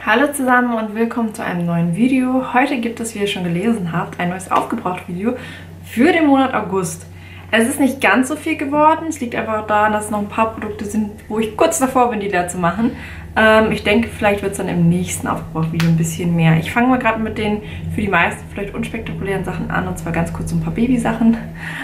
Hallo zusammen und willkommen zu einem neuen Video. Heute gibt es, wie ihr schon gelesen habt, ein neues Aufgebraucht-Video für den Monat August. Es ist nicht ganz so viel geworden. Es liegt einfach daran, dass es noch ein paar Produkte sind, wo ich kurz davor bin, die leer zu machen. Ich denke, vielleicht wird es dann im nächsten Aufgebraucht-Video ein bisschen mehr. Ich fange mal gerade mit den für die meisten vielleicht unspektakulären Sachen an, und zwar ganz kurz ein paar Babysachen.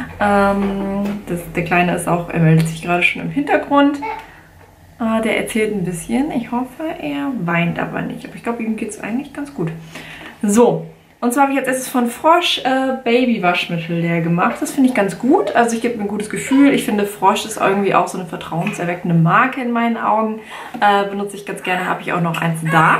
Der Kleine ist auch, er meldet sich gerade schon im Hintergrund. Der erzählt ein bisschen. Ich hoffe, er weint aber nicht. Aber ich glaube, ihm geht es eigentlich ganz gut. So, und zwar habe ich jetzt erstes von Frosch Babywaschmittel leer gemacht. Das finde ich ganz gut. Also ich gebe mir ein gutes Gefühl. Ich finde, Frosch ist irgendwie auch so eine vertrauenserweckende Marke in meinen Augen. Benutze ich ganz gerne. Habe ich auch noch eins da.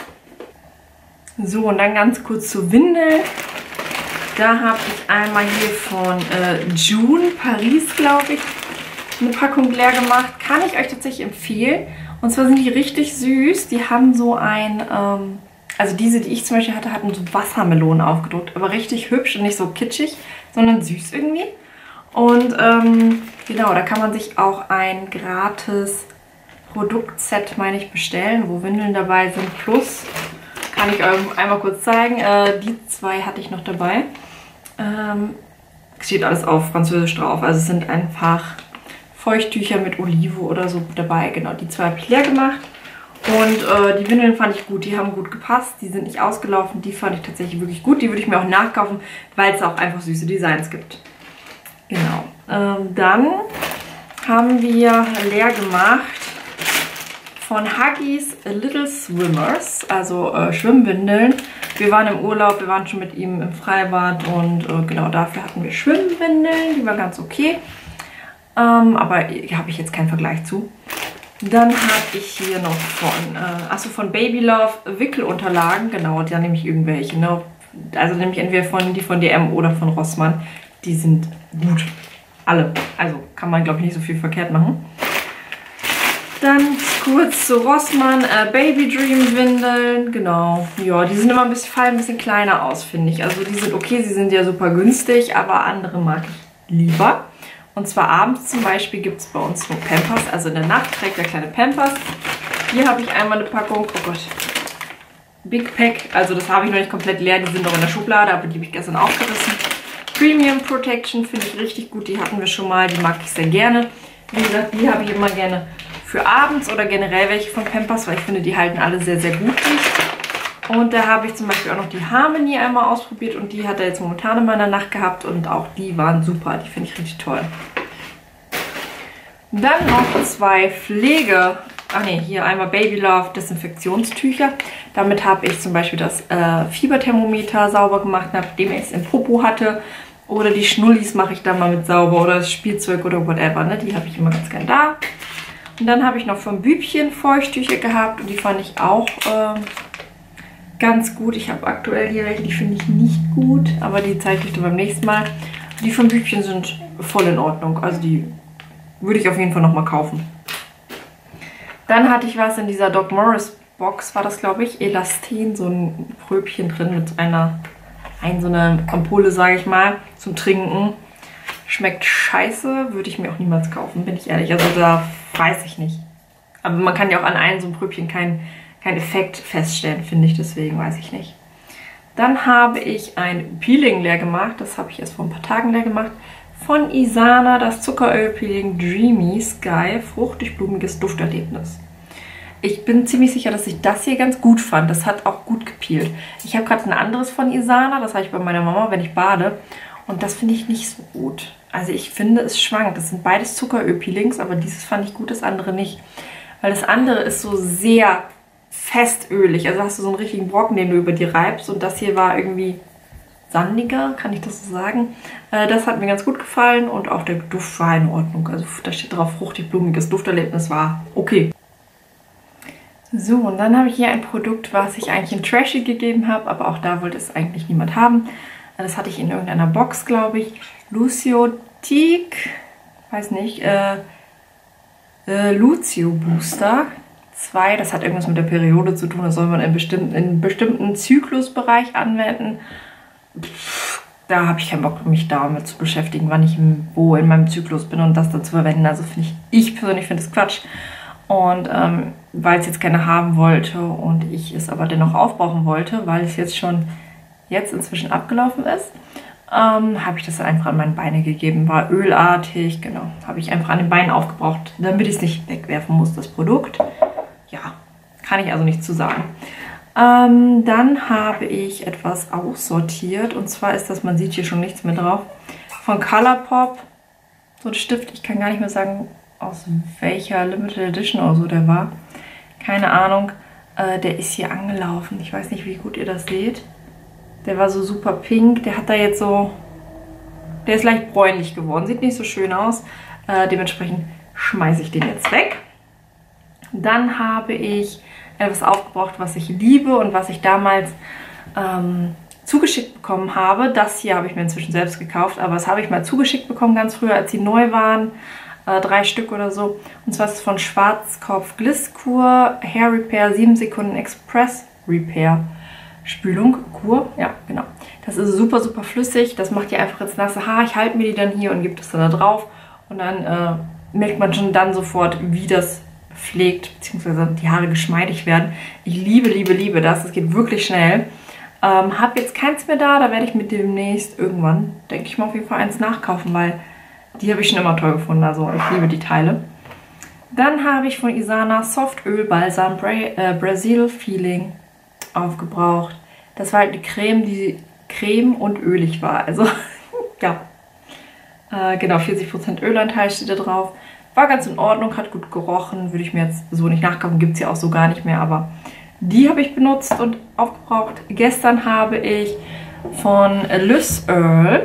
So, und dann ganz kurz zu Windeln. Da habe ich einmal hier von June Paris, glaube ich, eine Packung leer gemacht. Kann ich euch tatsächlich empfehlen. Und zwar sind die richtig süß. Die haben so ein, also diese, die ich zum Beispiel hatte, hatten so Wassermelonen aufgedruckt. Aber richtig hübsch und nicht so kitschig, sondern süß irgendwie. Und genau, da kann man sich auch ein gratis Produktset, meine ich, bestellen, wo Windeln dabei sind. Plus, kann ich euch einmal kurz zeigen, die zwei hatte ich noch dabei. Steht alles auf Französisch drauf. Also es sind einfach Feuchttücher mit Olive oder so dabei. Genau, die zwei habe ich leer gemacht. Und die Windeln fand ich gut. Die haben gut gepasst. Die sind nicht ausgelaufen. Die fand ich tatsächlich wirklich gut. Die würde ich mir auch nachkaufen, weil es auch einfach süße Designs gibt. Genau. Dann haben wir leer gemacht von Huggies Little Swimmers. Also Schwimmwindeln. Wir waren im Urlaub. Wir waren schon mit ihm im Freibad. Und genau dafür hatten wir Schwimmwindeln. Die waren ganz okay. Aber habe ich jetzt keinen Vergleich zu. Dann habe ich hier noch von Baby Love Wickelunterlagen. Genau, da nehme ich irgendwelche. Ne? Also nehme ich entweder die von DM oder von Rossmann. Die sind gut. Alle. Also kann man, glaube ich, nicht so viel verkehrt machen. Dann kurz zu Rossmann Baby Dream Windeln. Genau. Ja, die sind immer fallen ein bisschen kleiner aus, finde ich. Also die sind okay, sie sind ja super günstig, aber andere mag ich lieber. Und zwar abends zum Beispiel gibt es bei uns so Pampers. Also in der Nacht trägt er kleine Pampers. Hier habe ich einmal eine Packung. Oh Gott. Big Pack. Also das habe ich noch nicht komplett leer. Die sind noch in der Schublade, aber die habe ich gestern aufgerissen. Premium Protection finde ich richtig gut. Die hatten wir schon mal. Die mag ich sehr gerne. Wie gesagt, die habe ich immer gerne für abends oder generell welche von Pampers, weil ich finde, die halten alle sehr, sehr gut dicht. Und da habe ich zum Beispiel auch noch die Harmony einmal ausprobiert und die hat er jetzt momentan in meiner Nacht gehabt und auch die waren super. Die finde ich richtig toll. Dann noch zwei hier einmal Baby Love Desinfektionstücher. Damit habe ich zum Beispiel das Fieberthermometer sauber gemacht, nachdem ich es im Popo hatte. Oder die Schnullis mache ich dann mal mit sauber oder das Spielzeug oder whatever. Ne? Die habe ich immer ganz gern da. Und dann habe ich noch vom Bübchen Feuchttücher gehabt und die fand ich auch ganz gut. Ich habe aktuell hier welche, die finde ich nicht gut, aber die zeige ich dann beim nächsten Mal. Die von Bübchen sind voll in Ordnung, also die würde ich auf jeden Fall nochmal kaufen. Dann hatte ich was in dieser Doc Morris Box, war das glaube ich, Elastin, so ein Pröbchen drin mit so einer Ampulle, sage ich mal, zum Trinken. Schmeckt scheiße, würde ich mir auch niemals kaufen, bin ich ehrlich, also da weiß ich nicht. Aber man kann ja auch an so einem Pröbchen kein Effekt feststellen, finde ich, deswegen weiß ich nicht. Dann habe ich ein Peeling leer gemacht, das habe ich erst vor ein paar Tagen leer gemacht, von Isana, das Zuckeröl-Peeling Dreamy Sky, fruchtig-blumiges Dufterlebnis. Ich bin ziemlich sicher, dass ich das hier ganz gut fand, das hat auch gut gepeelt. Ich habe gerade ein anderes von Isana, das habe ich bei meiner Mama, wenn ich bade, und das finde ich nicht so gut. Also ich finde, es schwankt, das sind beides Zuckeröl-Peelings, aber dieses fand ich gut, das andere nicht. Weil das andere ist so sehr festölig, also hast du so einen richtigen Brocken, den du über dir reibst, und das hier war irgendwie sandiger, kann ich das so sagen. Das hat mir ganz gut gefallen und auch der Duft war in Ordnung, also da steht drauf fruchtig-blumiges Dufterlebnis, war okay. So, und dann habe ich hier ein Produkt, was ich eigentlich in Trashy gegeben habe, aber auch da wollte es eigentlich niemand haben. Das hatte ich in irgendeiner Box, glaube ich. Luciotique, weiß nicht, Lucio Booster 2, das hat irgendwas mit der Periode zu tun, das soll man in bestimmten Zyklusbereich anwenden. Da habe ich keinen Bock, mich damit zu beschäftigen, wann ich wo in meinem Zyklus bin und das dann zu verwenden. Also ich persönlich finde das Quatsch. Und weil es jetzt keine haben wollte und ich es aber dennoch aufbrauchen wollte, weil es jetzt inzwischen abgelaufen ist, habe ich das dann einfach an meine Beine gegeben. War ölartig, genau. Habe ich einfach an den Beinen aufgebraucht, damit ich es nicht wegwerfen muss, das Produkt. Ja, kann ich also nichts zu sagen. Dann habe ich etwas aussortiert. Und zwar ist das, man sieht hier schon nichts mehr drauf, von Colourpop. So ein Stift, ich kann gar nicht mehr sagen, aus welcher Limited Edition oder so der war. Keine Ahnung. Der ist hier angelaufen. Ich weiß nicht, wie gut ihr das seht. Der war so super pink. Der hat da jetzt so... Der ist leicht bräunlich geworden. Sieht nicht so schön aus. Dementsprechend schmeiße ich den jetzt weg. Dann habe ich etwas aufgebraucht, was ich liebe und was ich damals zugeschickt bekommen habe. Das hier habe ich mir inzwischen selbst gekauft, aber das habe ich mal zugeschickt bekommen, ganz früher, als sie neu waren. 3 Stück oder so. Und zwar ist es von Schwarzkopf Glisskur Hair Repair 7 Sekunden Express Repair Spülung, Kur, ja genau. Das ist super, super flüssig. Das macht ihr einfach ins nasse Haar. Ich halte mir die dann hier und gebe das dann da drauf. Und dann merkt man schon dann sofort, wie das pflegt, beziehungsweise die Haare geschmeidig werden. Ich liebe, liebe, liebe das. Das geht wirklich schnell. Habe jetzt keins mehr da. Da werde ich mit demnächst irgendwann, denke ich mal, auf jeden Fall eins nachkaufen, weil die habe ich schon immer toll gefunden. Also ich liebe die Teile. Dann habe ich von Isana Soft Öl Balsam Brazil Feeling aufgebraucht. Das war halt eine Creme, die creme und ölig war. Also, ja. Genau, 40% Ölanteil steht da drauf. War ganz in Ordnung, hat gut gerochen. Würde ich mir jetzt so nicht nachkaufen, gibt es ja auch so gar nicht mehr. Aber die habe ich benutzt und aufgebraucht. Gestern habe ich von Lys Earl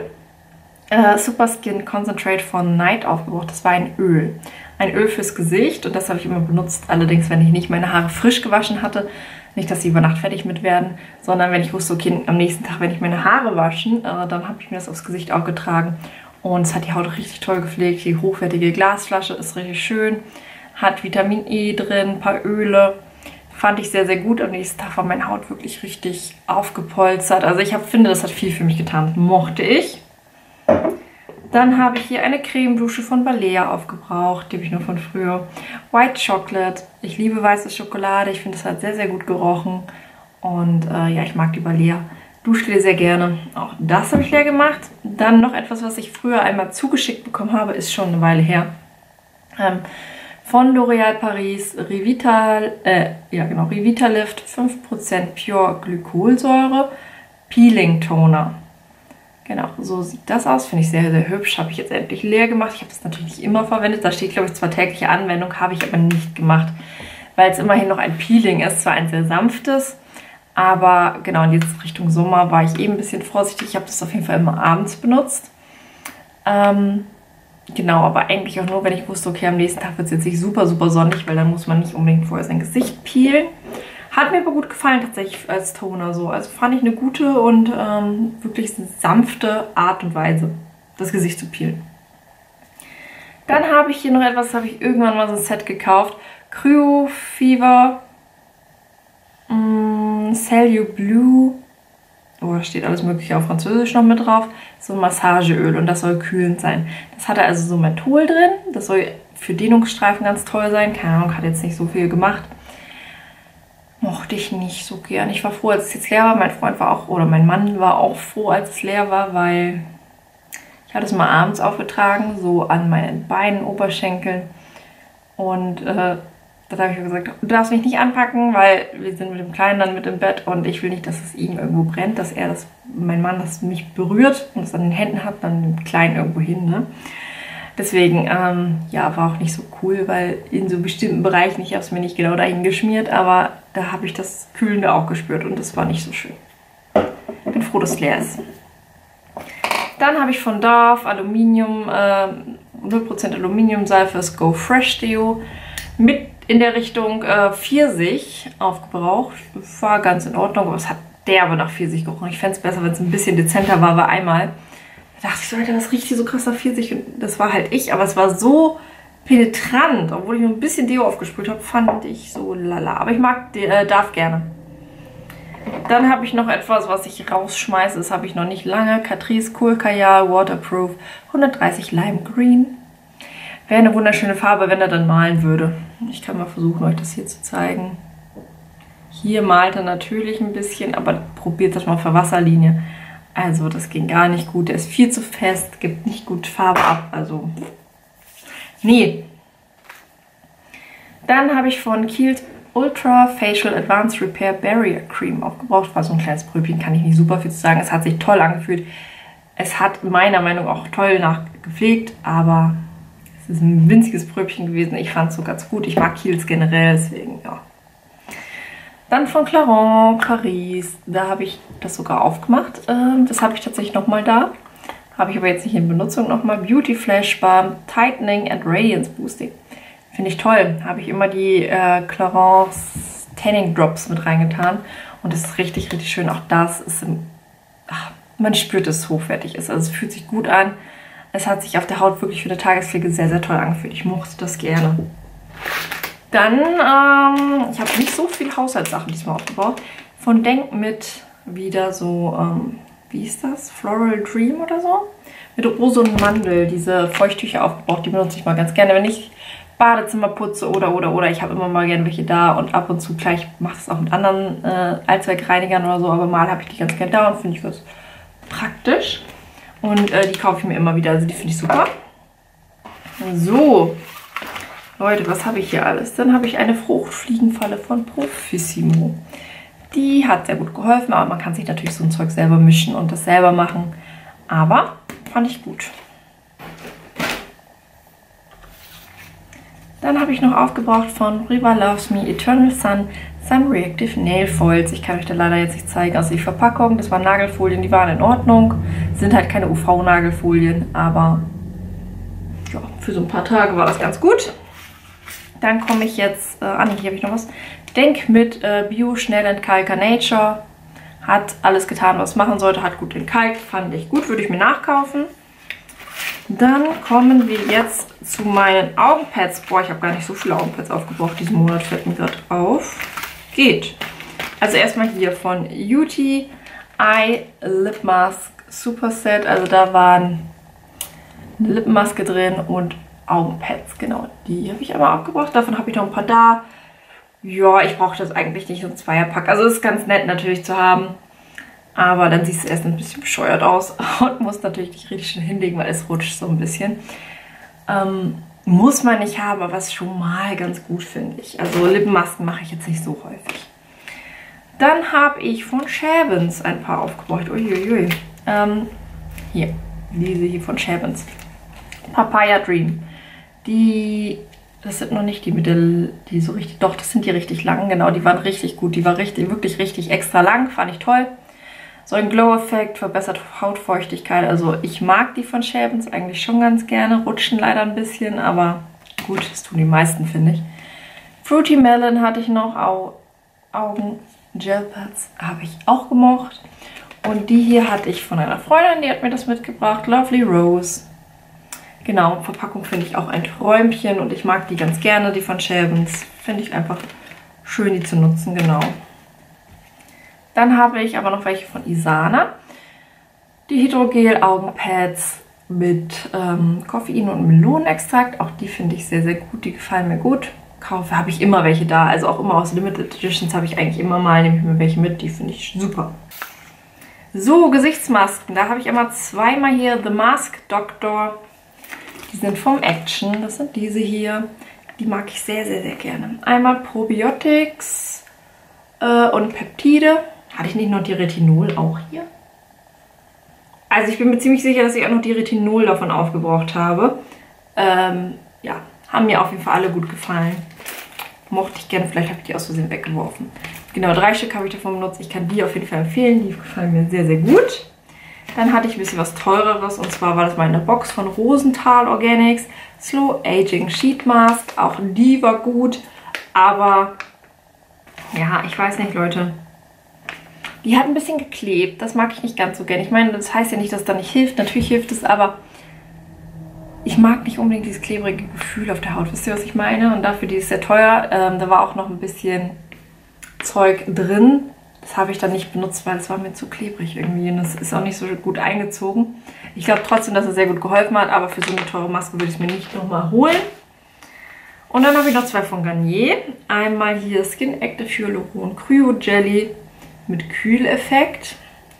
Super Skin Concentrate von Night aufgebraucht. Das war ein Öl. Ein Öl fürs Gesicht und das habe ich immer benutzt. Allerdings, wenn ich nicht meine Haare frisch gewaschen hatte. Nicht, dass sie über Nacht fertig mit werden, sondern wenn ich wusste, okay, am nächsten Tag, wenn ich meine Haare waschen, dann habe ich mir das aufs Gesicht auch getragen. Und es hat die Haut richtig toll gepflegt. Die hochwertige Glasflasche ist richtig schön. Hat Vitamin E drin, ein paar Öle. Fand ich sehr, sehr gut. Am nächsten Tag war meine Haut wirklich richtig aufgepolstert. Also ich finde, das hat viel für mich getan. Mochte ich. Dann habe ich hier eine Cremedusche von Balea aufgebraucht. Die habe ich nur von früher. White Chocolate. Ich liebe weiße Schokolade. Ich finde, das hat sehr, sehr gut gerochen. Und ja, ich mag die Balea Duschgel sehr gerne. Auch das habe ich leer gemacht. Dann noch etwas, was ich früher einmal zugeschickt bekommen habe. Ist schon eine Weile her. Von L'Oréal Paris Revitalift 5% Pure Glykolsäure Peeling Toner. Genau, so sieht das aus. Finde ich sehr, sehr hübsch. Habe ich jetzt endlich leer gemacht. Ich habe das natürlich nicht immer verwendet. Da steht, glaube ich, zwar tägliche Anwendung, habe ich aber nicht gemacht, weil es immerhin noch ein Peeling ist. Zwar ein sehr sanftes, aber genau, in jetzt Richtung Sommer war ich eben ein bisschen vorsichtig. Ich habe das auf jeden Fall immer abends benutzt. Genau, aber eigentlich auch nur, wenn ich wusste, okay, am nächsten Tag wird es jetzt nicht super, super sonnig, weil dann muss man nicht unbedingt vorher sein Gesicht peelen. Hat mir aber gut gefallen tatsächlich als Toner so. Also fand ich eine gute und wirklich sanfte Art und Weise, das Gesicht zu peelen. Dann habe ich hier noch etwas, habe ich irgendwann mal so ein Set gekauft. Cryo Fever Cellu Blue. Oh, da steht alles mögliche auf Französisch noch mit drauf. So ein Massageöl und das soll kühlend sein. Das hatte also so Menthol drin. Das soll für Dehnungsstreifen ganz toll sein. Keine Ahnung, hat jetzt nicht so viel gemacht. Mochte ich nicht so gern. Ich war froh, als es jetzt leer war. Mein Freund war auch, oder mein Mann war auch froh, als es leer war, weil ich hatte es mal abends aufgetragen, so an meinen Beinen, Oberschenkeln. Und da habe ich gesagt, du darfst mich nicht anpacken, weil wir sind mit dem Kleinen dann mit im Bett und ich will nicht, dass es ihm irgendwo brennt, dass mein Mann das mich berührt und es an den Händen hat, dann den Kleinen irgendwo hin, ne? Deswegen, ja, war auch nicht so cool, weil in so bestimmten Bereichen, ich habe es mir nicht genau dahin geschmiert, aber da habe ich das Kühlende auch gespürt und das war nicht so schön. Bin froh, dass es leer ist. Dann habe ich von Dove Aluminium, 0% Aluminiumseife, das Go Fresh Deo mit in der Richtung Pfirsich aufgebraucht. War ganz in Ordnung, aber es hat derbe nach Pfirsich gerochen. Ich fände es besser, wenn es ein bisschen dezenter war, weil einmal da dachte ich so, Alter, das riecht hier so krass nach Pfirsich. Und das war halt ich, aber es war so penetrant. Obwohl ich nur ein bisschen Deo aufgesprüht habe, fand ich so lala. Aber ich mag Dove gerne. Dann habe ich noch etwas, was ich rausschmeiße. Das habe ich noch nicht lange. Catrice Cool Kajal Waterproof 130 Lime Green. Wäre eine wunderschöne Farbe, wenn er dann malen würde. Ich kann mal versuchen, euch das hier zu zeigen. Hier malt er natürlich ein bisschen, aber probiert das mal für Wasserlinie. Also das ging gar nicht gut. Der ist viel zu fest, gibt nicht gut Farbe ab. Also nee. Dann habe ich von Kiehl's Ultra Facial Advanced Repair Barrier Cream aufgebraucht. War so ein kleines Pröbchen, kann ich nicht super viel zu sagen. Es hat sich toll angefühlt. Es hat meiner Meinung nach auch toll nachgepflegt, aber es ist ein winziges Pröbchen gewesen. Ich fand es so ganz gut. Ich mag Kiehl's generell, deswegen ja. Dann von Clarins Paris. Da habe ich das sogar aufgemacht. Das habe ich tatsächlich nochmal da. Habe ich aber jetzt nicht in Benutzung nochmal. Beauty Flash Balm Tightening and Radiance Boosting. Finde ich toll. Habe ich immer die Clarins Tanning Drops mit reingetan. Und das ist richtig, richtig schön. Auch das ist man spürt, dass es hochwertig ist. Also es fühlt sich gut an. Es hat sich auf der Haut wirklich für die Tagespflege sehr, sehr toll angefühlt. Ich mochte das gerne. Dann, ich habe nicht so viel Haushaltssachen diesmal aufgebaut. Von Denk mit wieder so, wie ist das? Floral Dream oder so? Mit Rose und Mandel, diese Feuchttücher aufgebraucht. Die benutze ich mal ganz gerne, wenn ich Badezimmer putze oder. Ich habe immer mal gerne welche da und ab und zu gleich mache ich es auch mit anderen Allzweckreinigern oder so. Aber mal habe ich die ganz gerne da und finde ich das praktisch. Und die kaufe ich mir immer wieder, also die finde ich super. So, Leute, was habe ich hier alles? Dann habe ich eine Fruchtfliegenfalle von Profissimo. Die hat sehr gut geholfen, aber man kann sich natürlich so ein Zeug selber mischen und das selber machen. Aber fand ich gut. Dann habe ich noch aufgebraucht von Riva Loves Me Eternal Sun Sun Reactive Nail Foils. Ich kann euch da leider jetzt nicht zeigen, also die Verpackung. Das waren Nagelfolien, die waren in Ordnung. Sind halt keine UV-Nagelfolien, aber ja, für so ein paar Tage war das ganz gut. Dann komme ich jetzt, hier habe ich noch was. Denk mit Bio Schnell Entkalker Nature. Hat alles getan, was es machen sollte. Hat gut entkalkt, fand ich gut, würde ich mir nachkaufen. Dann kommen wir jetzt zu meinen Augenpads. Boah, ich habe gar nicht so viele Augenpads aufgebraucht diesen Monat, fällt mir gerade auf. Geht. Also erstmal hier von Beauty Eye Lip Mask Super Set. Also da waren eine Lippenmaske drin und Augenpads. Genau, die habe ich aber aufgebraucht. Davon habe ich noch ein paar da. Ja, ich brauche das eigentlich nicht, so ein Zweierpack. Also ist ganz nett natürlich zu haben. Aber dann siehst du erst ein bisschen bescheuert aus und musst natürlich nicht richtig schön hinlegen, weil es rutscht so ein bisschen. Muss man nicht haben, aber ist schon mal ganz gut, finde ich. Also Lippenmasken mache ich jetzt nicht so häufig. Dann habe ich von Shavens ein paar aufgebraucht. Uiuiui. Hier, diese hier von Shavens. Papaya Dream. Das sind noch nicht die Mittel, die so richtig, doch, das sind die richtig langen, genau, die waren richtig gut. Die war wirklich richtig extra lang, fand ich toll. So ein Glow-Effekt, verbessert Hautfeuchtigkeit. Also ich mag die von Shavens eigentlich schon ganz gerne. Rutschen leider ein bisschen, aber gut, das tun die meisten, finde ich. Fruity Melon hatte ich noch. Augen Gelpads habe ich auch gemocht. Und die hier hatte ich von einer Freundin, die hat mir das mitgebracht. Lovely Rose. Genau, Verpackung finde ich auch ein Träumchen und ich mag die ganz gerne, die von Shavens. Finde ich einfach schön, die zu nutzen, genau. Dann habe ich aber noch welche von Isana. Die Hydrogel Augenpads mit Koffein und Melonenextrakt. Auch die finde ich sehr, sehr gut. Die gefallen mir gut. Habe ich immer welche da. Also auch immer aus Limited Editions habe ich eigentlich immer mal. Nehme ich mir welche mit. Die finde ich super. So, Gesichtsmasken. Da habe ich immer zweimal hier The Mask Doctor. Die sind vom Action. Das sind diese hier. Die mag ich sehr, sehr, sehr gerne. Einmal Probiotics und Peptide. Hatte ich nicht noch die Retinol auch hier? Also ich bin mir ziemlich sicher, dass ich auch noch die Retinol davon aufgebraucht habe. Ja, haben mir auf jeden Fall alle gut gefallen. Mochte ich gerne, vielleicht habe ich die aus Versehen weggeworfen. Genau, 3 Stück habe ich davon benutzt. Ich kann die auf jeden Fall empfehlen. Die gefallen mir sehr, sehr gut. Dann hatte ich ein bisschen was Teureres. Und zwar war das mal in der Box von Rosenthal Organics. Slow Aging Sheet Mask. Auch die war gut. Aber ja, ich weiß nicht, Leute. Die hat ein bisschen geklebt. Das mag ich nicht ganz so gerne. Ich meine, das heißt ja nicht, dass es da nicht hilft. Natürlich hilft es, aber ich mag nicht unbedingt dieses klebrige Gefühl auf der Haut. Wisst ihr, was ich meine? Und dafür, die ist sehr teuer. Da war auch noch ein bisschen Zeug drin. Das habe ich dann nicht benutzt, weil es war mir zu klebrig irgendwie. Und das ist auch nicht so gut eingezogen. Ich glaube trotzdem, dass es sehr gut geholfen hat. Aber für so eine teure Maske würde ich es mir nicht nochmal holen. Und dann habe ich noch zwei von Garnier. Einmal hier Skin Active Hyaluron Cryo Jelly mit Kühleffekt.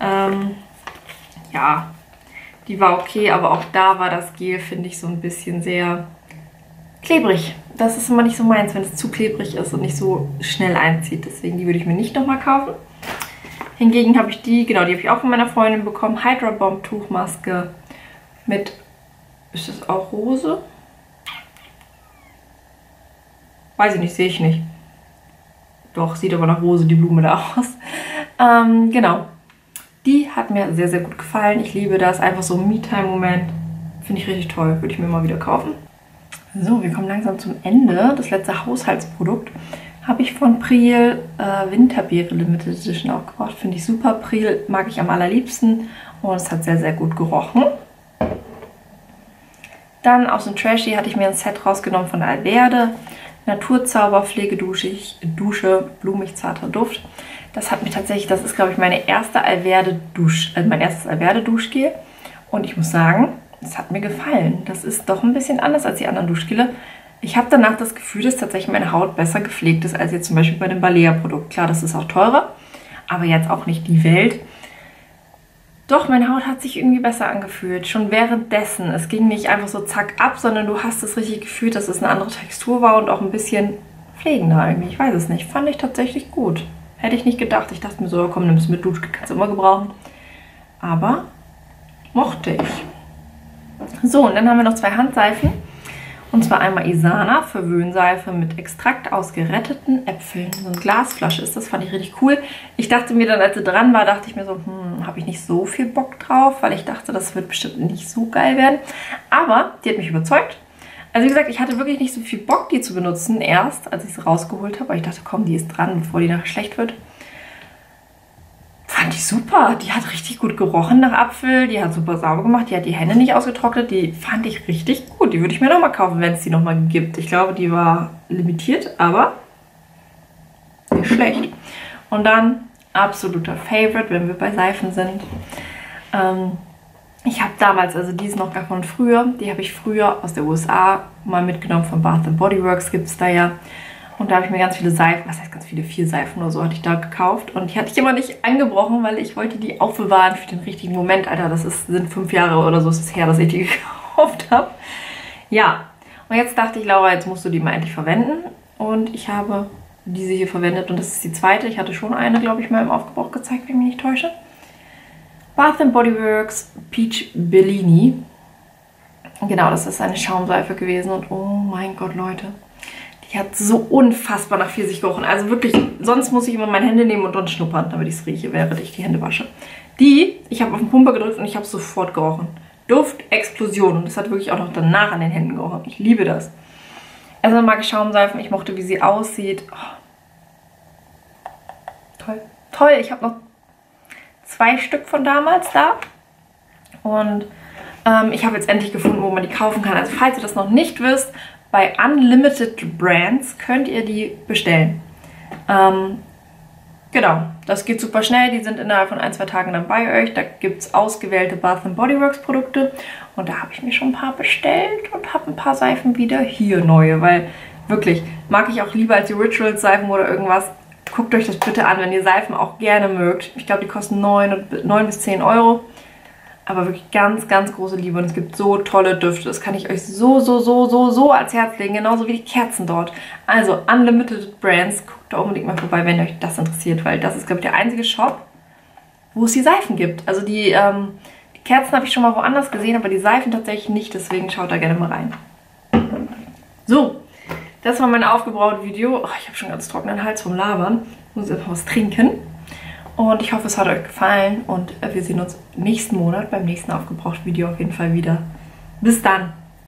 Ja, die war okay, aber auch da war das Gel, finde ich, so ein bisschen sehr klebrig. Das ist immer nicht so meins, wenn es zu klebrig ist und nicht so schnell einzieht. Deswegen, die würde ich mir nicht nochmal kaufen. Hingegen habe ich die, genau, die habe ich auch von meiner Freundin bekommen. Hydra Bomb Tuchmaske mit, ist das auch Rose? Weiß ich nicht, sehe ich nicht. Doch, sieht aber nach Rose, die Blume da aus. Genau. Die hat mir sehr, sehr gut gefallen. Ich liebe das. Einfach so ein Me-Time-Moment. Finde ich richtig toll. Würde ich mir mal wieder kaufen. So, wir kommen langsam zum Ende. Das letzte Haushaltsprodukt habe ich von Priel Winterbeere Limited Edition auch gebraucht. Finde ich super. Priel mag ich am allerliebsten. Und es hat sehr, sehr gut gerochen. Dann aus dem Trashy hatte ich mir ein Set rausgenommen von Alverde. Naturzauber Pflegedusche, blumig zarter Duft. Das hat mir tatsächlich, das ist glaube ich meine erste mein erstes Alverde Duschgel. Und ich muss sagen, es hat mir gefallen. Das ist doch ein bisschen anders als die anderen Duschgele. Ich habe danach das Gefühl, dass tatsächlich meine Haut besser gepflegt ist als jetzt zum Beispiel bei dem Balea Produkt. Klar, das ist auch teurer, aber jetzt auch nicht die Welt. Doch, meine Haut hat sich irgendwie besser angefühlt, schon währenddessen. Es ging nicht einfach so zack ab, sondern du hast es richtig gefühlt, dass es eine andere Textur war und auch ein bisschen pflegender irgendwie. Ich weiß es nicht, fand ich tatsächlich gut. Hätte ich nicht gedacht. Ich dachte mir so, komm, nimm es mit Duschgel, kannst du immer gebrauchen. Aber mochte ich. So, und dann haben wir noch zwei Handseifen. Und zwar einmal Isana Verwöhnseife mit Extrakt aus geretteten Äpfeln. So eine Glasflasche ist das, fand ich richtig cool. Ich dachte mir dann, als sie dran war, dachte ich mir so, habe ich nicht so viel Bock drauf, weil ich dachte, das wird bestimmt nicht so geil werden. Aber die hat mich überzeugt. Also wie gesagt, ich hatte wirklich nicht so viel Bock, die zu benutzen erst, als ich sie rausgeholt habe. Aber ich dachte, komm, die ist dran, bevor die nachher schlecht wird. Fand ich super. Die hat richtig gut gerochen nach Apfel. Die hat super sauber gemacht. Die hat die Hände nicht ausgetrocknet. Die fand ich richtig gut. Die würde ich mir nochmal kaufen, wenn es die nochmal gibt. Ich glaube, die war limitiert, aber nicht schlecht. Und dann absoluter Favorite, wenn wir bei Seifen sind. Ich habe damals, also die ist noch gar von früher, die habe ich früher aus der USA mal mitgenommen von Bath & Body Works, gibt es da ja. Und da habe ich mir ganz viele Seifen, was heißt ganz viele, 4 Seifen oder so hatte ich da gekauft. Und die hatte ich immer nicht angebrochen, weil ich wollte die aufbewahren für den richtigen Moment. Alter, sind 5 Jahre oder so ist es her, dass ich die gekauft habe. Ja, und jetzt dachte ich, Laura, jetzt musst du die mal endlich verwenden. Und ich habe diese hier verwendet und das ist die zweite. Ich hatte schon eine, glaube ich, mal im Aufgebrauch gezeigt, wenn ich mich nicht täusche. Bath & Body Works Peach Bellini. Genau, das ist eine Schaumseife gewesen. Und oh mein Gott, Leute. Die hat so unfassbar nach Pfirsich gerochen. Also wirklich, sonst muss ich immer meine Hände nehmen und dann schnuppern, damit ich es rieche, während ich die Hände wasche. Ich habe auf den Pumper gedrückt und ich habe sofort gerochen. Duft, Explosion. Und das hat wirklich auch noch danach an den Händen gerochen. Ich liebe das. Also mag ich Schaumseifen. Ich mochte, wie sie aussieht. Oh. Toll. Toll, ich habe noch 2 Stück von damals da. Und ich habe jetzt endlich gefunden, wo man die kaufen kann. Also falls ihr das noch nicht wisst, bei Unlimited Brands könnt ihr die bestellen. Genau, das geht super schnell. Die sind innerhalb von 1-2 Tagen dann bei euch. Da gibt es ausgewählte Bath & Body Works Produkte. Und da habe ich mir schon ein paar bestellt und habe ein paar Seifen wieder hier neue. Weil wirklich, mag ich auch lieber als die Rituals Seifen oder irgendwas. Guckt euch das bitte an, wenn ihr Seifen auch gerne mögt. Ich glaube, die kosten 9 bis 10 Euro. Aber wirklich ganz, ganz große Liebe. Und es gibt so tolle Düfte. Das kann ich euch so ans Herz legen. Genauso wie die Kerzen dort. Also Unlimited Brands. Guckt da unbedingt mal vorbei, wenn euch das interessiert. Weil das ist, glaube ich, der einzige Shop, wo es die Seifen gibt. Also die Kerzen habe ich schon mal woanders gesehen, aber die Seifen tatsächlich nicht. Deswegen schaut da gerne mal rein. So, das war mein aufgebrautes Video. Oh, ich habe schon ganz trockenen Hals vom Labern. Ich muss einfach was trinken. Und ich hoffe, es hat euch gefallen und wir sehen uns nächsten Monat beim nächsten Aufgebraucht-Video auf jeden Fall wieder. Bis dann!